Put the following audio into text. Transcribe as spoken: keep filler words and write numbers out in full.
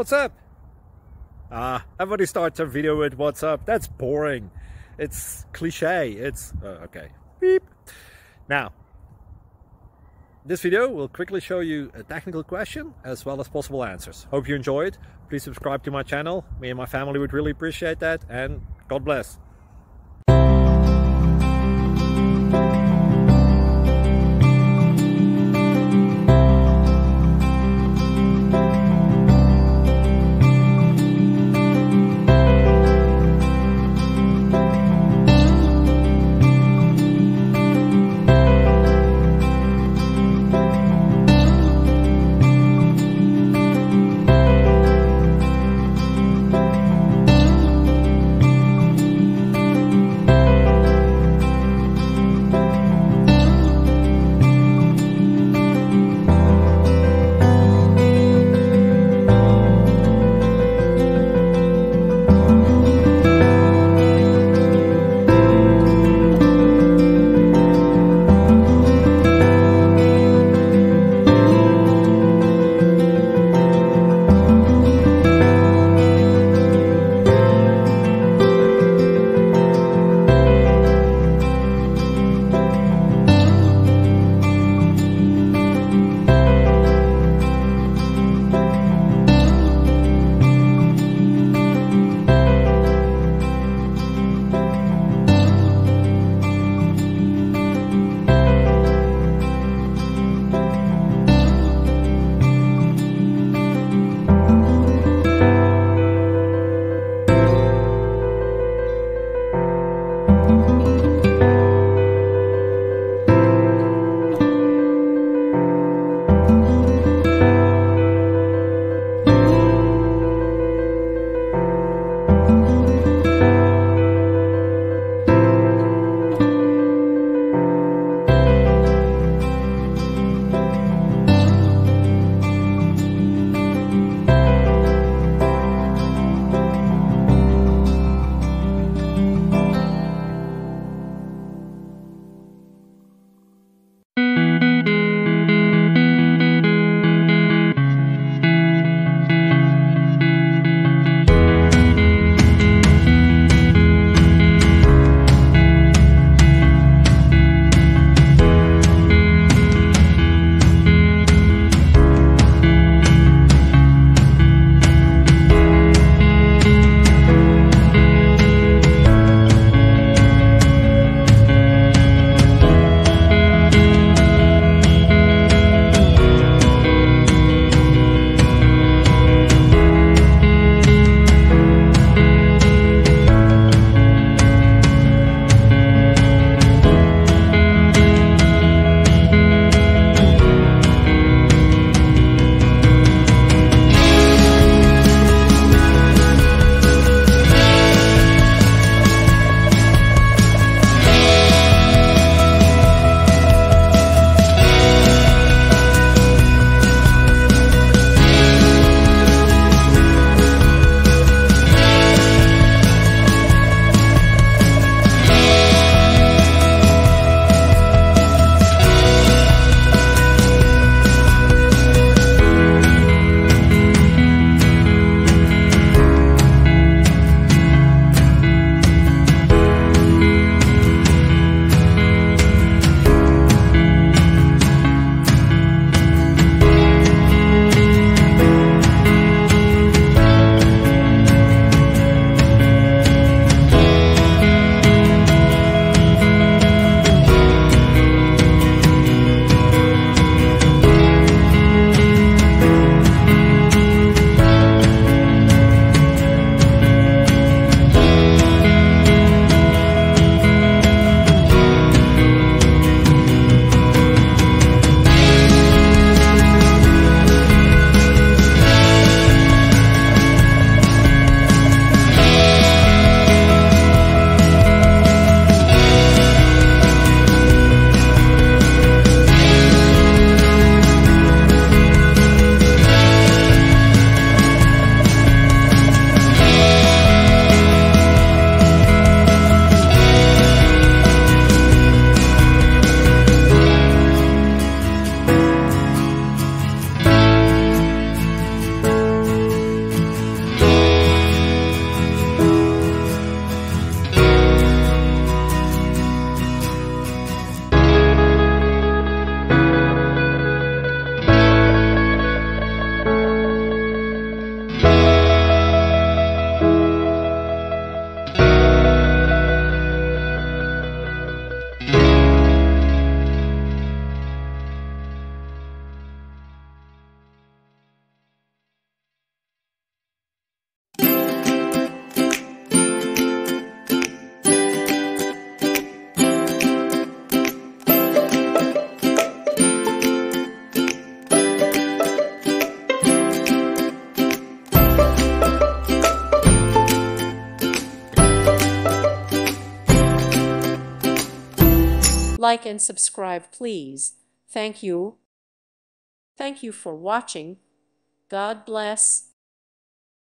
What's up? Ah, everybody starts a video with what's up. That's boring. It's cliche. It's uh, okay. Beep. Now, this video will quickly show you a technical question as well as possible answers. Hope you enjoy it. Please subscribe to my channel. Me and my family would really appreciate that, and God bless. Like and subscribe, please. Thank you. Thank you for watching. God bless.